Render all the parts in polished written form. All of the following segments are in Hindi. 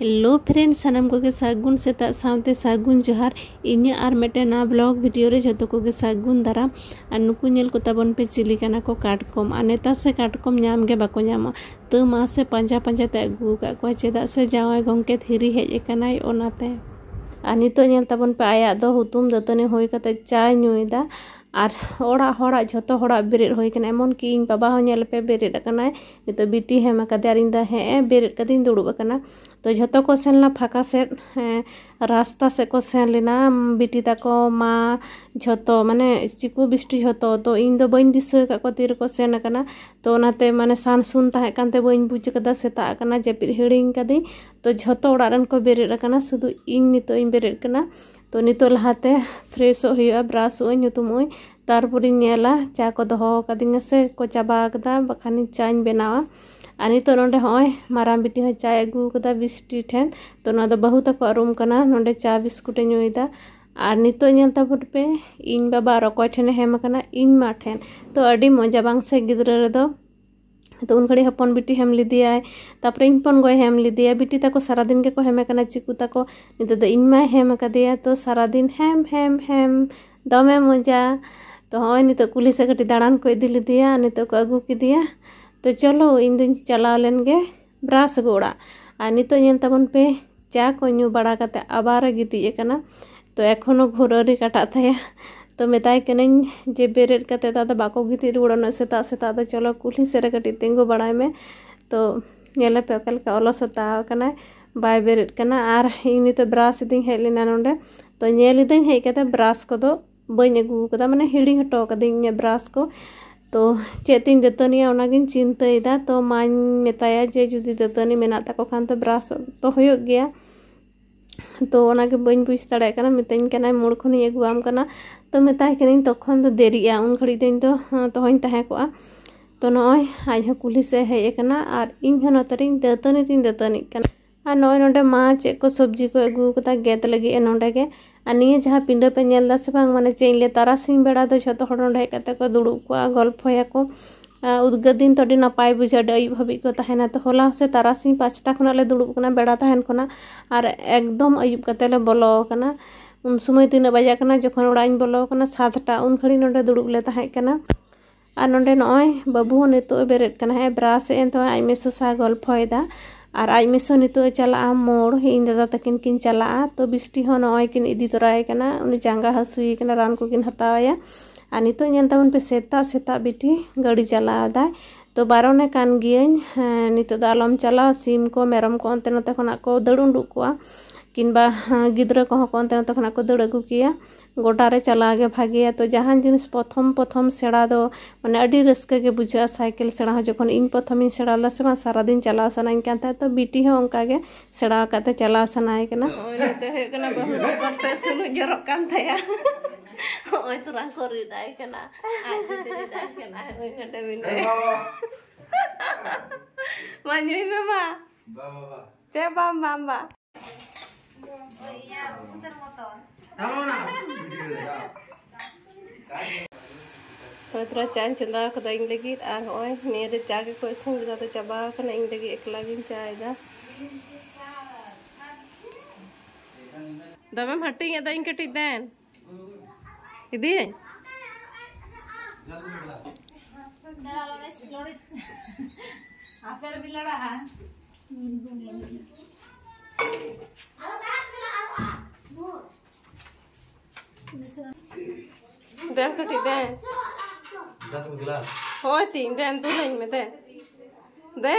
हेलो फ्रेंड सानाम को सागुन सेता सावते सागुन जोहार इन्या आर मेटे ना ब्लॉग वीडियो रे जतो को सागुन दाराम और नुकु नेल को ताबन पे चिली काना को काटकम और नेता से काटकम नाम गे बाको नामा तो मा से पंजा पंजा ते अगू का को चेदा से जावाय गंके थिरी हेज एकानाय ओनाते और नितो नेल ताबन पे आया दो हुतुम दतने होय कते चाय नुइदा और ओड़ा होड़ा झोतो होड़ा बेरेद होय कना एमन कि इन बाबा हो नेल पे बेरेद कना नितो बिटी हेम कदे रिंदा हे बेरेद कदिन दुड़ुब कना तो झोतो को सेनला फाका से रास्ता से को सेन लेना बिटी ताको माँ झोतो माने चिकू बिस्टी झोतो तो इन दो बइन दिस का को तीर को सेन कना तो नाते माने सान सुन ताहे कांते बइन बुझ कदा सेता कना जेपिर हिड़िंग कदी तो झोतो ओड़ा रन को बेरेद कना सुदु इन नितो इन बेरेद कना तो नितो लहाते फ्रेश हुआ ब्राश हुई तारपुरी नेला चा को दोहो कदिंग से को चाबा कदा बखानी चाइन बनावा और नितो नोंडे होय माराम बिटी हो चाय अगू कदा बिस्टी ठेन तो ना दो बहुत को अरुम कना नोंडे चा बिस्कुटे नुइदा और नितो नेल तापुट पे इन बाबा रकोय ठेने हेम कना इन मा ठेन तो अडी मजा बांग से गिद्रा रे दो तो उन घड़ी हपन बिटी हेम लिदिया तापर इनपन गय हेम लिदिया बिटी ताको सारा दिन के को हेमे कना चिकू ताको नितो दो इन मा हेम कदिया तो सारा दिन हेम हेम हेम दमे मजा तो होय नितो कुली से कटी दाड़ान को इदी लिदिया नितो को अगू किदिया तो चलो इन दिन चलाव लेन गे ब्राश गोड़ा और नितो नेल ताबन पे चा को न्यू बड़ा कते आबार गिती कना तो एखोनो घोररी काटा थाया तो मेताय कनें जे बेरेद कते दा बाको गिती रुड़न सेता सेता तो चलो कुली से कटी तिंगु बड़ाय में तो नेले पे कल का अलसता कना बाय बेरेद कना आर इन तो ब्राश दिन हे लेना नोंडे तो नेल दिन हे कते ब्राश को दो बइन अगू कदा माने हिड़ी हटो कदिन ब्राश को तो चेतिन दतनिया ओनागिन चिंतायदा तो माñ मेताया जे जुदी दतनी मेना ताको खान तो ब्राश तो होयो गया तो ओनागे बइन बुझ दाड़े कना मिताइन कना मोड़ खनि अगुआम कना तो मेताय कनिन तखन तो देरिया उन घड़ी दिन तो तोहन ताहे को तो नय आज कुली से हे कना और इन हन तरिन दतनी तीन दतनी कना और नय नोंडे मा चे को सब्जी को अगू कता गेत लगी नोंडे गे और निये जहाँ पिंडा पे नेलदा से बांग माने चेले तारासिंग बेड़ा दो झोतो हड़ नोंडे कते को दुड़ुब को गल्पया को उद्गार दिन तो नपाय बुझा अयुब हबी को तहना तो होला से तारासिंग 5टा खना ले दुड़ुब कना बेड़ा तहन खना और एकदम अयुब कते ले बोलो कना उन समय तीन बजा कना जखन ओड़ाइन बोलो कना 7टा उन घड़ी नोंडे दुड़ुब ले तहे कना और नोंडे नय बाबू नितो बेरेद कना है ब्राश एन तो आइमे सोसा गल्पयदा और आज मिसो नितो चला मोड़ इन दादा तकिन किन चला तो बिस्टी हो नय किन इदी तोराय कना उनी जांगा हसुई कना रान को किन हतावया और नितो नेल ताबन पे सेता सेता बिटी गाड़ी चलादा तो बारोने कान गियन नितो द आलम चला सीम को मेरम को अंते नते खना को दड़ उंडुक कोआ किनबा गिद्रा को अंते नते खना को दड़ अगू किया गोटारे चला गे भागिया तो जहां जिनिस प्रथम प्रथम सेड़ा दो माने अडी रस्के के बुझा साइकिल सेड़ा जखन इन प्रथम इन सेड़ा से सारा दिन चला सनाइन कांता तो बिटी हो उनका गे सेड़ा काते चला सनाय कना ओय तो हे कना बहुत करते सुनु जरो कान थाया ओय तुरा करि दाय कना आज दे दाय कना ओय कटे बिन मान्युई मामा बाबा चे बाम बाम ओया सुंदर मोटर थोड़ा चाय चंदा कदा इन लगी और होय नेरे चा के को संग दा तो चाबा कना इन लगी एकला गिन चाय दा दमे हटिंग दा इन कटी देन इदी आफर भी लड़ा है देन कटी देन 10 गिलास होय तीन देन तू नहीं में दे दे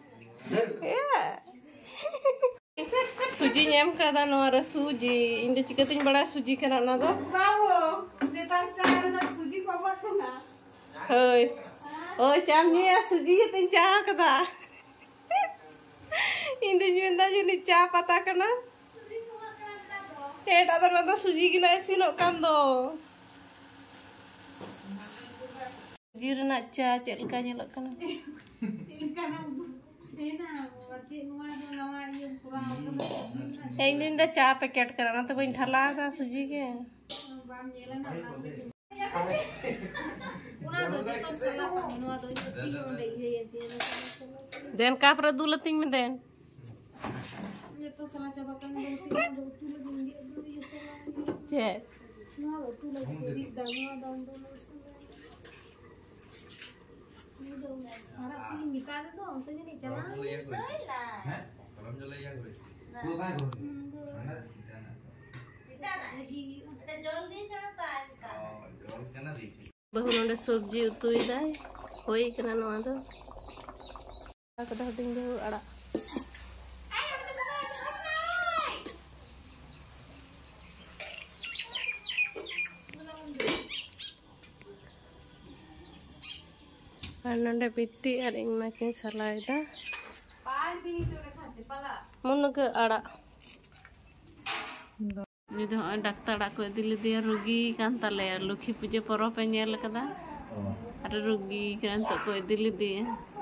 सुजी नेम कदा नोरा सुजी इन दे चिकतिन बड़ा सुजी करा ना दो बाबू नेतार चार दा सुजी को बातना होय ओय चामनिया सुजी के तीन चा कदा इन दे जुंदा जी चा पता कना हेट अदर ना सुजी की ना इसिनो कान दो सुजी रना चा चलका नेलक कना चलका ना देना वची नुआ जो नवा ये पूरा एक दिन दा चा पैकेट कराना तो बइन ठला था सुजी के बाम नेला ना उना दो तो सला का नुआ दो तीन दे ये देन का पर दुलतिंग में देन jatuh salah coba kan utu lagi dia ya salah. Cek. Nah, utu lagi jadi daun dulu semua. Anak sih minta dong, tanya nih jalan. Hah? Kalau menjelai ya guys. Tuh kan. Mana? Lagi Oh, jual kan ada sih. Bahu nonde sabji utui dai. Hoi kena noa do. Aku dah ding bahu ada. Nonde pitti ada ing makin salai dah. Munu ke ada. Ini tuh dokter aku dili dia rugi kan tale lukhi puja porop nyel kada. Ada rugi kan to ko dili dia.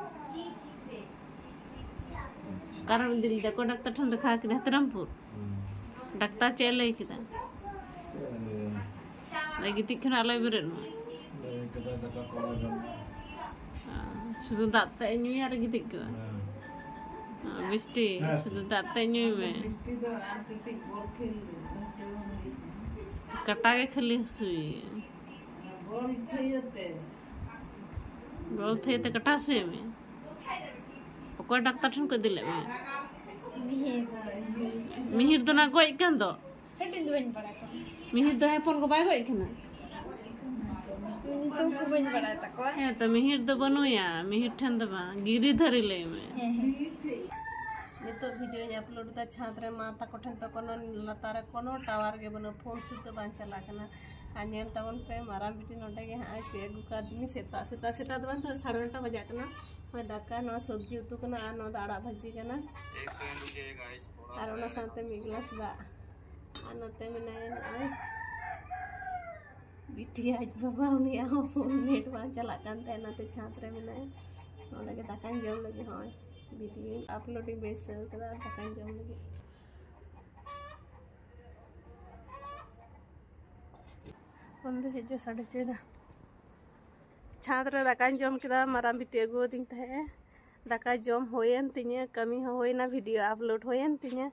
Karena dili da ko dokter thon dekha kida Rampur. Dokter chelai kida. Lagi tikna alai beren. Sudah data ini ada gitu ke? Mesti sudah data ini me. Kata ke khali sui. Gol थे तो कटा से में. Pokok dokter थन को दिले में. Mihir तो ना कोई kan तो. Mihir तो है पन को बाय कोई kan. itu ku banyak pada takwa. Ya, तो मिहिर तो बनो या मिहिर ठंड बा गिरी धरी ले में नितो वीडियो ने अपलोड ता छात्र माता कोठन तो कोनो लतारे कोनो टावर के बनो फोन सुत बान चला कना आनेन तवन पे मारा बिटी नोटे के हां से गुका दिनी सेता दबन तो 8:30 बजे कना मैं दक्का नो सब्जी उतु कना आ नो दाड़ा भाजी कना 1 सेकंड रुकिए गाइस थोड़ा और ओना साथे मिगलास दा आनते मने आई बिटी आज बाबा उनी आ फोन नेट बा चला कान ते नाते छात्र मने ओना के दक्का जम लगे हां वीडियो अपलोडिंग बेस कदा दक्का जम लगे बंद से जो 14:30 छात्र दक्का जम केदा मारा बिटी अगो दिन थे दक्का जम होयन तिने कमी होयना वीडियो अपलोड होयन तिने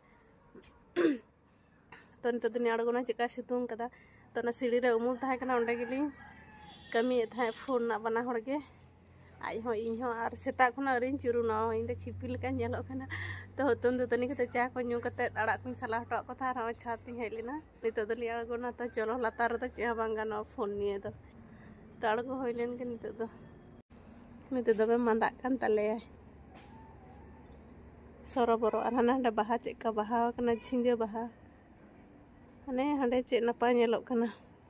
तो नित दुनिया अड़गोना चिका सितुंग कदा तो ना सीढ़ी रे उमुल था कना ओंडे गेली कमी था फोन ना बना हड़गे आई हो इन हो आर सेता खुना अरिन चुरु ना इन दे खिपिल का नेलो कना तो हतन दो तनी कते चा को न्यू कते अड़ा को सला हटा को था रा छाती हेलिना नित दली अड़गोना तो चलो लतार तो चे बांगा ना फोन निये तो अड़गो होइलेन के नित दो मंदा कान तले सरोबरो आर हाना बाहा चेका बाहा कना झिंगे बाहा अने हांडे चे नपाय नेलोग कना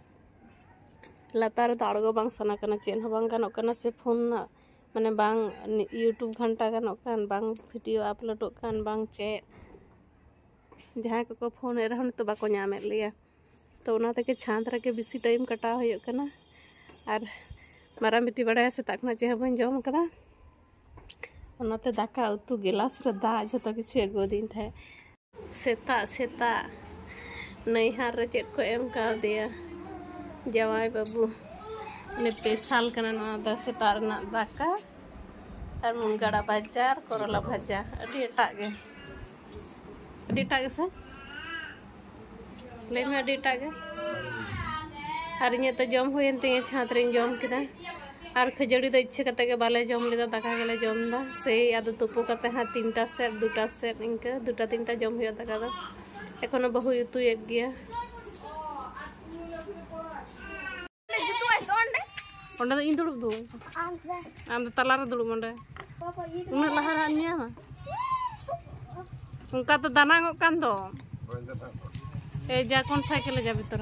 लतार तो अड़गो बांग सना कना चेन हो बांग गानोग कना से फोन माने बांग यूट्यूब घंटा गानोग कान बांग वीडियो अपलोडोग कान बांग चे जहां को फोन ए रहन तो बाको ᱧᱟᱢᱮ लिया तो ओना तके छांत रके बिसी टाइम कटा होय कना आर मारा बिटी बड़ा सेता खना चे बन जम कदा ओनाते दाका उतु गिलास रे दा जतो किछु एगो दिन थे सेता नैहार रे चेट को एम का दिया जवाई बाबू ने पेशाल कना ना दस तार ना दाका और मुनगाड़ा बाजार करला भाजा अडी एटा से ले में अडी एटा गे और इने तो जम होयन ते छात्र जम किदा और खजड़ी तो इच्छा कते के बाले जम लेदा दाका गेले जम दा से आदो तुपो कते हा 3टा सेट 2टा सेट इनका 2टा 3टा जम होया दाका दा एखोनो बहु युतु एक गया ओंडे इन दुड़ुब दु आम तला रे दुड़ुब ओंडे उन लहा निया उनका तो दाना गो कान दो ए जा कोन साइकिल जा भीतर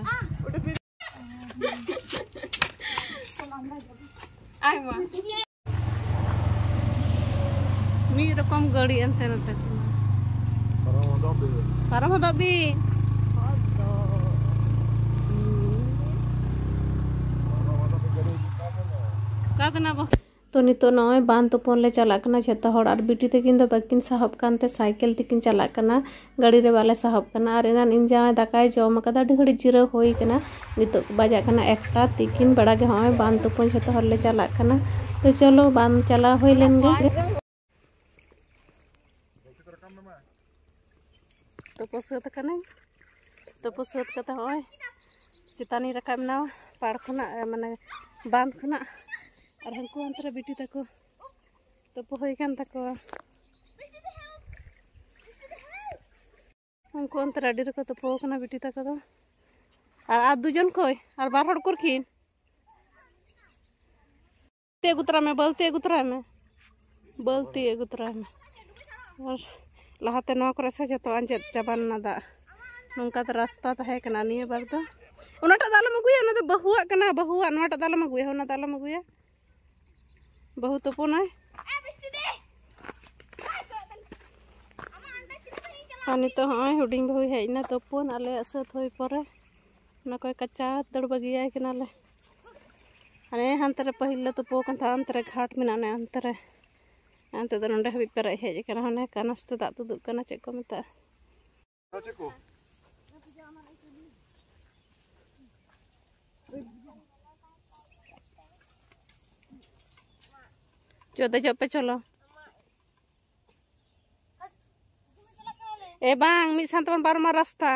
आई मा मी रकम गाड़ी अंते नते parang hodobi kadna bo तो नितो नय बान तोपन ले चलाकना जता हड़ और बिटी तकिन दो बाकिन साहब कानते साइकिल तकिन चलाकना गाड़ी रे वाले साहब कना और एना इन जाय दाकाय जम कदा ढिगड़ी जिरो होई कना नितो बाजा कना एकटा तकिन बड़ा गे हय बान तोपन जता हड़ ले चलाकना तो चलो बान चला होई लेन गे तुपो सात कने तुपो सात कते होय चितानी रकाब ना पाड़ खना माने बांध खना और हमको अंतरे बिटी तको तुपो होय कान तको हमको अंतरे अडी रको तुपो कना बिटी तको दो और दुजन कोई और बार हड़ कुरखिन ते गुतरा में बलती गुतरा में और लहाते नवा करे से जतो अंजेद चाबाना दा नोंका तो रास्ता तहे कना निये बार दो उनाटा दालम अगुया ना तो बहुआ कना बहुआ नवाटा दालम अगुया होना दालम अगुया बहु तोपोनाय पानी तो होय हुडिंग बहु हेजना तोपोन आले असत होय परे ना कोई कच्चा दड़ बगिया कनाले अरे अंतरे पहिले तोपो कन था अंतरे घाट मिनाने अंतरे अंत तो नंडे हबी पेरे हेज कना हने कानस्ते दा तुदु कना चेक को मता चेको चोदे जपे चलो ए बांग मी सांतवन बारमा रास्ता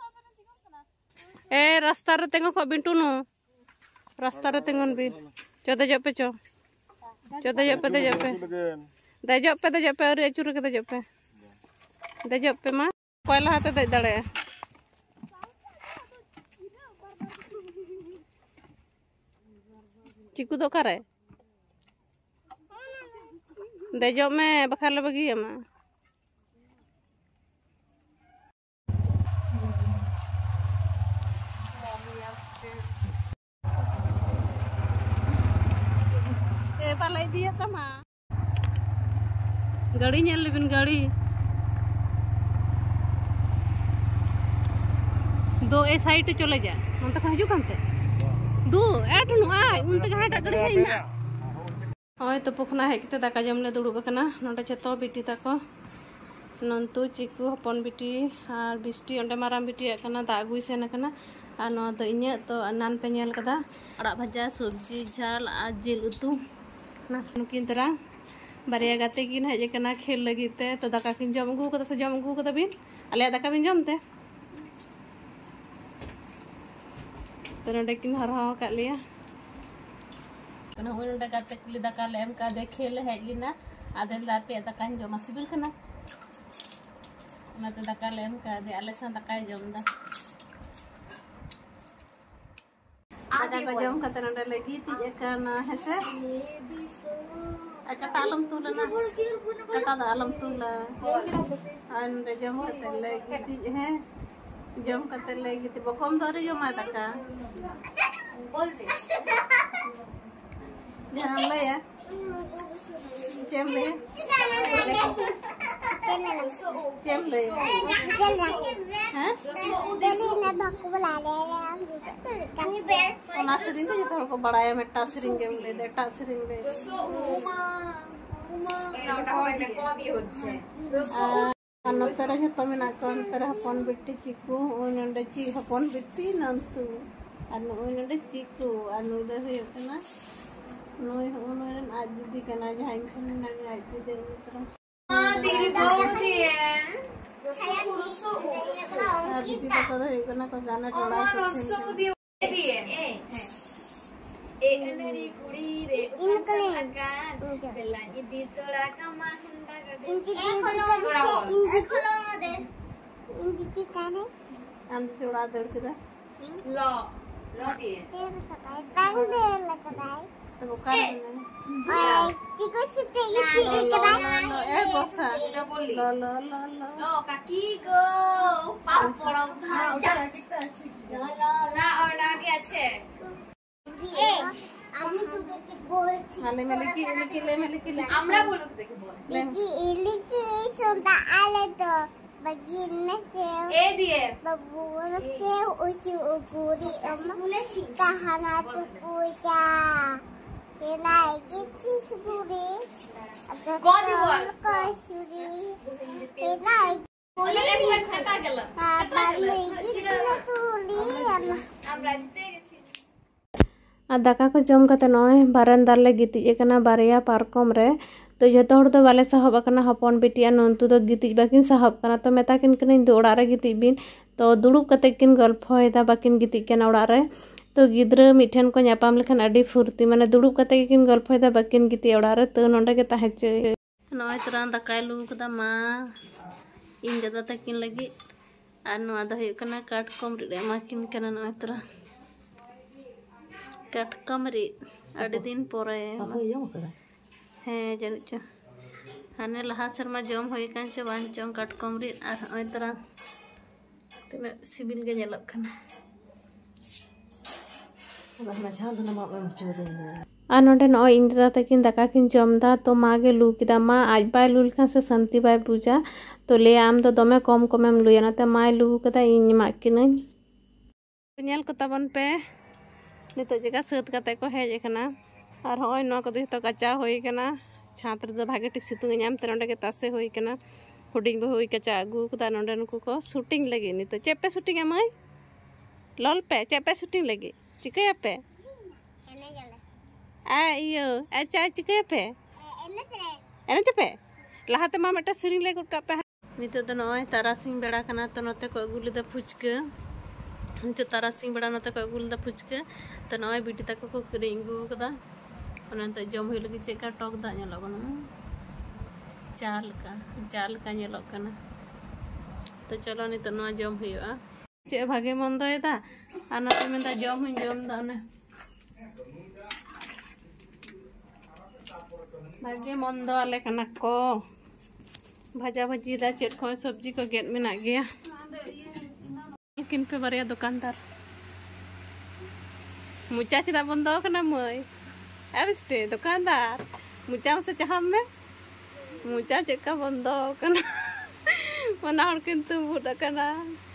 ए रास्ता रे तेंगो को बिंटुनु रास्ता रे तेंगन बिन चोदे जपे चो चोदे जपे दे जपे अरे अचुर के दे जपे मा कोयला हाते दे दड़े चिकू दो करे देजो में बखाले बगी मा ए पालाई दिया तमा गाड़ी नेल लेबिन गाड़ी दो ए साइड चले जा उन तक हजू कांते दो एटनु आय उन तक हाटा गाड़ी हेना होय तो पुखना हेकते दाका जमले दुड़ुब कना नोडे जतो बिटी ताको नंतु चिकू हपन बिटी और बिस्टी अंडे माराम बिटी कना दा अगुई सेन कना आ नो तो इnye तो नान पे नेल कदा अड़ा भजा सब्जी झाल आ जिल उतु ना नुकिन तरा बारिया गाते किन हेज कना खेल लगीते तो दाका किन जम अगु कदा से जम अगु कदा बिन आले दाका बिन जमते तो नोडे किन हरहा का लिया कना होय नोडे गाते कुली दाका ले एम का दे खेल हेज लिना आदेल दापे दाका जम सिबिल कना नाते दाका ले एम का दे आले सा दाका जम दा दाका को जम कते नोडे लगी ती एकना हेसे कटा आलम तुलना कटा आलम तुला अंडे जम कते लगी ती है जम कते लगी ती बकम दरे जमा दाका बोलते जहां ले या चेम ले हैं देने ना बाकू बुला ले ओना सरिंग के जतो को बड़ाया में टा सरिंग के ले दे टा सरिंग ले नाटा को दी होछे अनतरा जतो में ना अंतर हपन बिट्टी चिकू ओनंडे ची हपन बिट्टी नंतु अन ओनंडे चिकू अनु दे हेतना नोय ओनन आज दीदी कना जहां खन ना आज दे उतरा दीदी बोलती है रसो दीदी तो कदा एकना को गाना टोला रसो दिए ए अनरी कुड़ी रे इनकले बेला इदी तोड़ा का मांडा कर इनकी दे इनकी काने हम तोड़ा दड़ के लो दिए कान दे लगाई तो कर टिको सिटे इसी कराई ए बसा बोली लो काकी को पापड़ भाजा ला और आगे আছে এ আমি তো দেখতে বলছি মানে কি আমরা বলব দেখে বল কি ইলিকি সোনা আলে তো bagin में से ए दिए बबू से उची उगुरी अम्मा कहना तो पूजा नायकी सुरी कौन बोल कसुरी नायकी बोले एक बार खाता गेल हां बारमेगी तुली हमरा जिते गेছি आ दाका को जम कते नय बारांदा ले गिति एकना बारिया पारकम रे तो जो हर दो बाले साहब आकना हपन बेटिया नंतु दो गितिज बाकिन साहब कना तो मेताकिन कनाइन दो ओड़ा रे गितिज बिन तो दुड़ुब कते किन गल्फोयदा बाकिन गितिज कना ओड़ा रे तो गिद्रा मिठन को नापाम लेखान अडी फुर्ती माने दुड़ुब कते किन गल्फोयदा बाकिन गितिज ओड़ा रे तो नोंडे के ताहेचे नय तरा दाकाय लू कदा मा इन दादा तकिन लगी और नोआ दो हुयुग कना काटकम रे माकिन कना नय तरा काटकम रे अडी दिन पोरे हाँ जानी चो हाने लहा शर्मा जम हुई कान चो बान चो काटकम रे और नय तरा तने सिबिल गे नेलक कना और नोडे न इन दादा तकिन दाका किन जमदा तो माँ गे लू किदा माँ आज बाय लू लेखान से शांति बाय बुझा तो ले आम दो दमे कम कमेम लुया नाते माँ लू कदा इन मा किनन नेल को तबन पे नितो जगह सत कते को हेज कना और होय न को तो कच्चा होई कना छात्र दो भागे टिक सितुंग नाम ते नोडे के तासे होई कना हुडिंग बो होई कच्चा अगु कदा नोडे नुको को शूटिंग लगी नितो चेपे शूटिंग अमय लल पे चेपे शूटिंग लगी चिकया पे इयो अच्छा चिकया पे एने चेपे लहाते मा मेटा सिरिंग ले गुड का पे नितो तो नय तारासिंग बेड़ा कना तो नते को अगु लेदा फुचका नितो तारासिंग बेड़ा नते को अगु लेदा फुचका तो नय बिटी तक को किरिंग गु कदा अनंत जम होय लगी चेका टक दा ने लगन चाल का ने लगना तो चलो नितो न जम होया चे भागे मंदो एदा अनते मेंदा जम दा ने भागे मंदो आले कना को भाजा भजी दा चेट को सब्जी को गेट में ना गया किन पे बारे दुकानदार मुचा चेदा बंदो कना मय अबस्टे दुकानदार मुचा से चाहम में मुचा चेका बंदो कना मना हर किंतु बुड कना